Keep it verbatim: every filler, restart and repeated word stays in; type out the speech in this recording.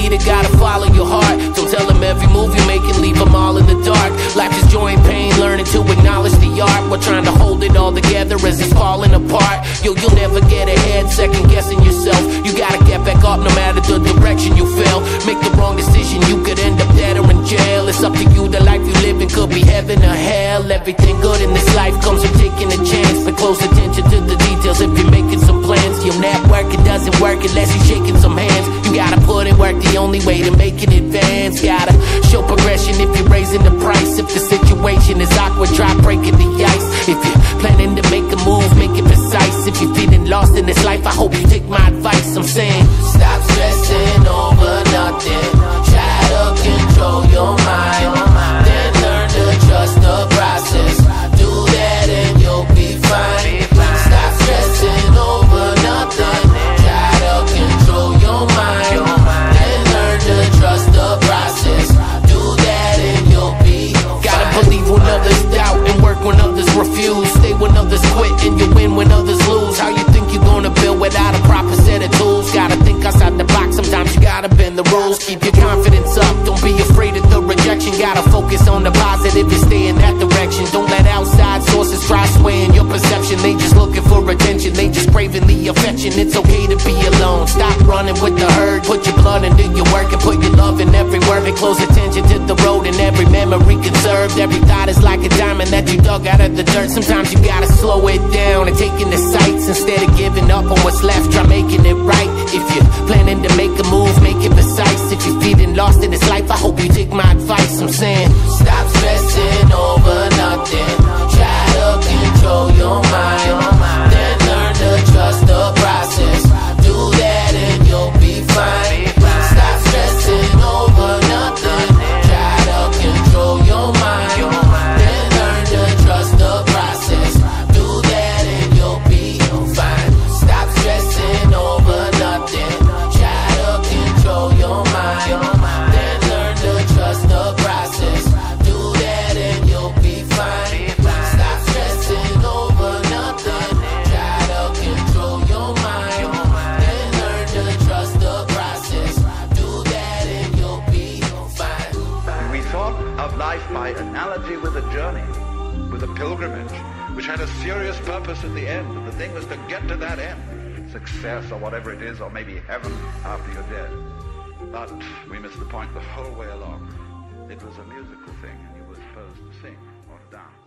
leader, gotta follow your heart. Don't tell them every move you make and leave them all in the dark. Life is joy and pain, learning to acknowledge the art. We're trying to hold it all together as it's falling apart. Yo, you'll never get ahead, second guessing yourself. You gotta get back up no matter the direction you fell. Make the wrong decision, you could end up dead or in jail. It's up to you, the life you live in could be heaven or hell. Everything good in this life comes from taking a chance. Pay close attention to the details if you're making some plans. Your network, it doesn't work unless you're shaking some hands. You gotta put in work, the only way to make it advance. Gotta show progression if you're raising the price. If the situation is awkward, try breaking the ice. If you're planning to make a move, make it precise. If you're feeling lost in this life, I hope you take my advice. I'm saying, stop stressing over nothing. Try to control your mind, then learn to trust the process. Do that and you'll be fine. Stop stressing over nothing. Try to control your mind, then learn to trust the process. Do that and you'll be fine. Gotta believe when others doubt and work when others refuse. Stay when others quit and you win when others lose. How you think you're gonna build without a proper set of tools? Gotta think outside the box, sometimes you gotta bend the rules. Keep your confidence up, don't be afraid of the rejection. Gotta focus on the positive and stay in that direction. Don't let outside sources try swaying your perception. They just looking for attention, they just craving the affection. It's okay to be alone, stop running with the herd. Put your blood into your work and put your love in every word. Pay close attention to the road and every memory conserved. Every thought is like a diamond that you dug out of the dirt. Sometimes you gotta slow it down and take in the sights. Instead of giving up on what's left, try making it right. If you're planning to make a move, make it precise. If you're feeling lost in this life, I hope you take my advice. I'm saying, stop stressing over nothing. Try to control your mind, then learn to trust the process. Do that and you'll be fine. Stop stressing over nothing. Try to control your mind, then learn to trust the process. Do that and you'll be fine. Stop stressing over nothing. Try to control your mind, then learn to trust the process. Do that and you'll be fine. Stop stressing over nothing. Try to control your mind, then learn to trust the process. Do that and you'll be fine. We thought of life by analogy with a journey, with a pilgrimage, which had a serious purpose at the end, and the thing was to get to that end. Success or whatever it is, or maybe heaven after you're dead. But we missed the point the whole way along. It was a musical thing, and you were supposed to sing or to dance.